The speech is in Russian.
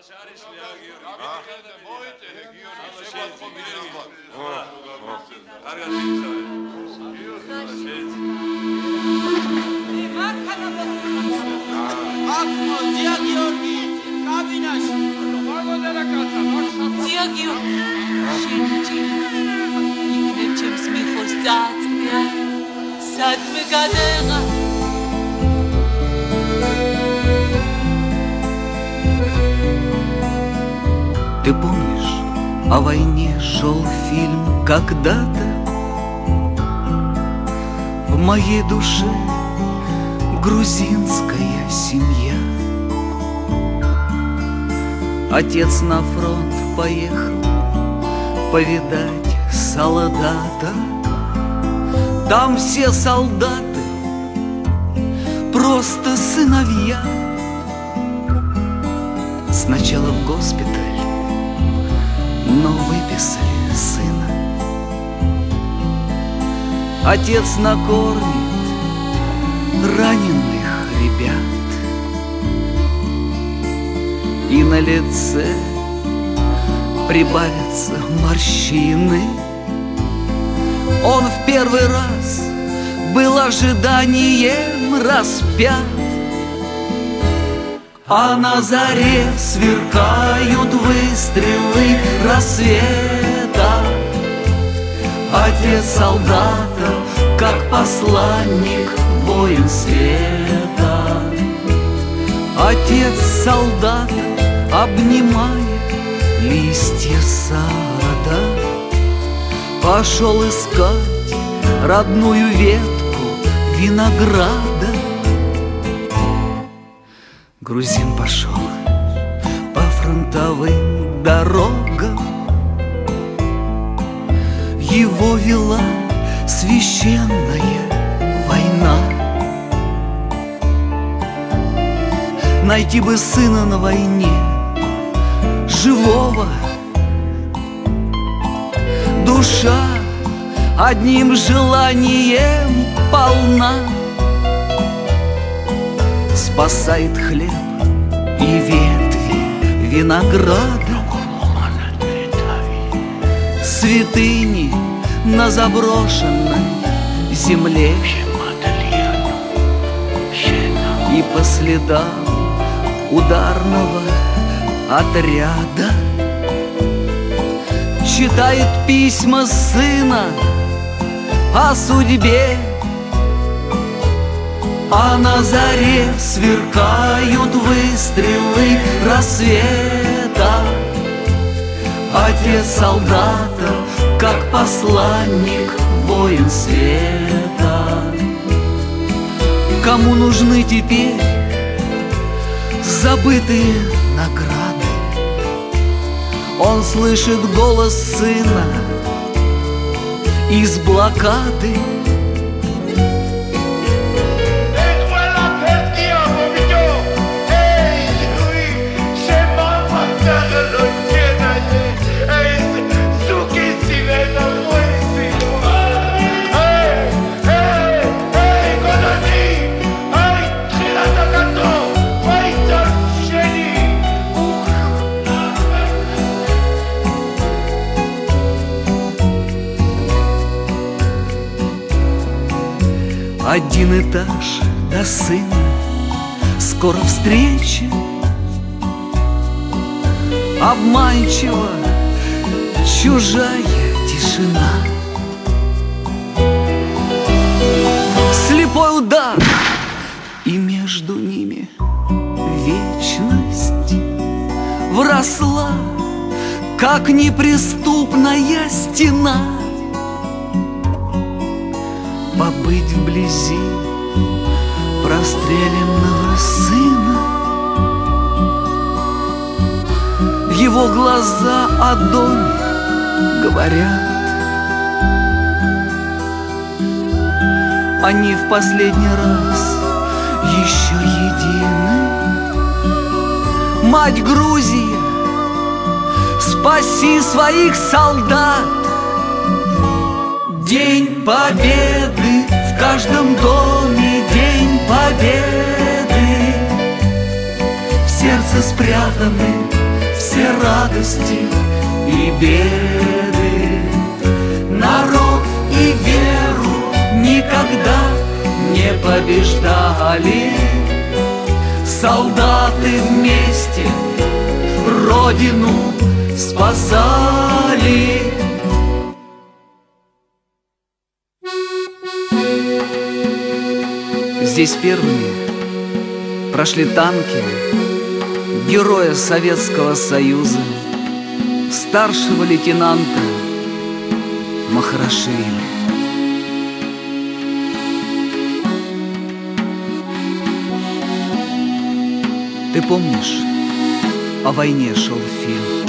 Ты помнишь, о войне шел фильм когда-то? В моей душе грузинская семья. Отец на фронт поехал повидать солдата. Там все солдаты просто сыновья. Сначала в госпиталь, но выписали сына. Отец накормит раненых ребят, и на лице прибавятся морщины. Он в первый раз был ожиданием распят, а на заре сверкают выстрелы рассвета. Отец солдата, как посланник, воин света. Отец солдата, обнимая листья сада, пошел искать родную ветку винограда. Грузин пошел по фронтовым дорогам. Его вела священная война. Найти бы сына на войне, живого. Душа одним желанием полна. Спасает хлеб и ветви винограда, святыни на заброшенной земле. И по следам ударного отряда читает письма сына о судьбе. А на заре сверкают выстрелы рассвета. Отец солдата, как посланник, воин света. Кому нужны теперь забытые награды? Он слышит голос сына из блокады. Один этаж до сына, скоро встреча. Обманчива чужая тишина. Слепой удар, и между ними вечность вросла, как неприступная стена. Побыть вблизи простреленного сына, его глаза о доме говорят. Они в последний раз еще едины. Мать Грузия, спаси своих солдат. День Победы в каждом доме, День Победы. В сердце спрятаны все радости и беды. Народ и веру никогда не побеждали. Солдаты вместе Родину спасали. Здесь первыми прошли танки героя Советского Союза, старшего лейтенанта Махарашвили. Ты помнишь, о войне шел фильм?